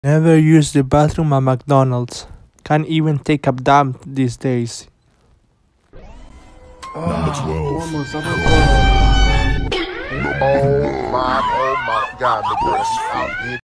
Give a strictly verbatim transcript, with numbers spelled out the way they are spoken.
Never use the bathroom at McDonald's. Can't even take a dump these days. Number twelve. Almost, I'm gonna go. Oh my, oh my God, McDonald's out here.